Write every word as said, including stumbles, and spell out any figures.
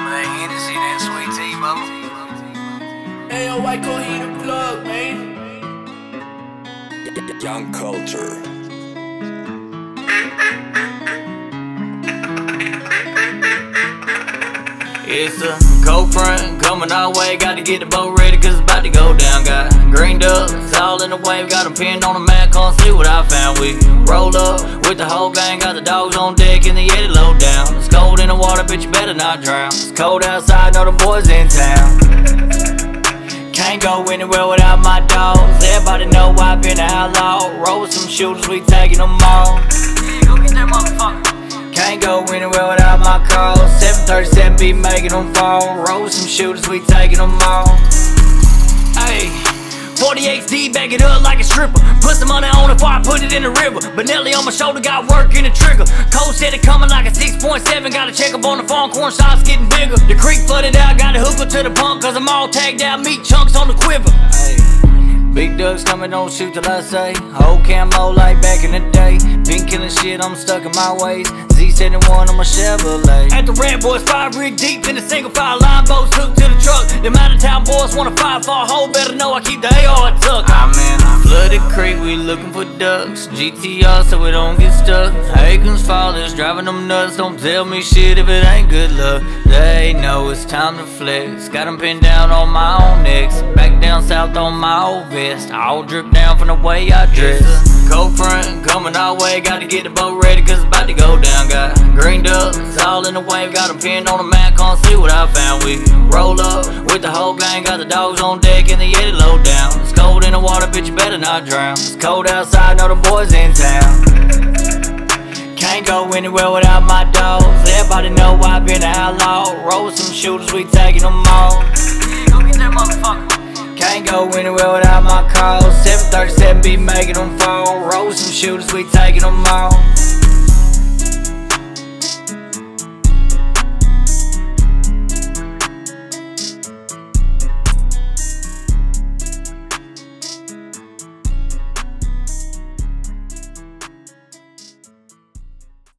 of that Hennessy, that sweet tea, mama. Hey, yo, white Collynn the plug, man. Young culture. It's a cold front coming our way. Got to get the boat ready cause it's about to go down. Got green ducks all in the wave. Got them pinned on the mat, come see what I found. We roll up with the whole gang. Got the dogs on deck and the Yeti low down. It's cold in the water, bitch, you better not drown. It's cold outside, know the boys in town. Can't go anywhere without my dogs. Everybody know I've been an outlaw. Roll with some shooters, we taking them all. Yeah, go get that motherfucker. Can't go anywhere without my calls. seven thirty-seven be making them fall. Roll with some shooters, we taking them all. Hey, forty-eight D, back it up like a stripper. Put some money on it before I put it in the river. Benelli on my shoulder, got work in the trigger. Cole said it coming like a six point seven. Gotta check up on the phone, corn shots getting bigger. The creek flooded out, gotta hook up to the pump. Cause I'm all tagged out, meat chunks on the quiver. Hey, big ducks coming, don't shoot till I say. Whole camo like back in the day. Been killing shit, I'm stuck in my ways. Z seventy-one on my Chevrolet. At the Red Boys, five rig deep in the single file line boats hooked to the truck. The out of town boys wanna fight for a hole, better know I keep the A R tucked. I'm in a flooded creek, we looking for ducks. G T R so we don't get stuck. Aikens fathers driving them nuts. Don't tell me shit if it ain't good luck. They know it's time to flex. Got them pinned down on my own necks. Back down south on my old vest. All drip down from the way I dress. Cold front coming our way. Got to get the boat ready cause it's about to go down. Got green ducks all in the wave. Got them pinned on the mat, can't see what I found. We roll up with the whole gang. Got the dogs on deck and the Yeti low down. It's cold in the water, bitch, you better not drown. It's cold outside, know the boys in town. Can't go anywhere without my dogs. Everybody know I've been an outlaw. Roll with some shooters, we taking them all. Yeah, go get that motherfucker. Can't go anywhere without my calls. seven thirty-seven be making them fall. Roll with some shooters, we taking them all.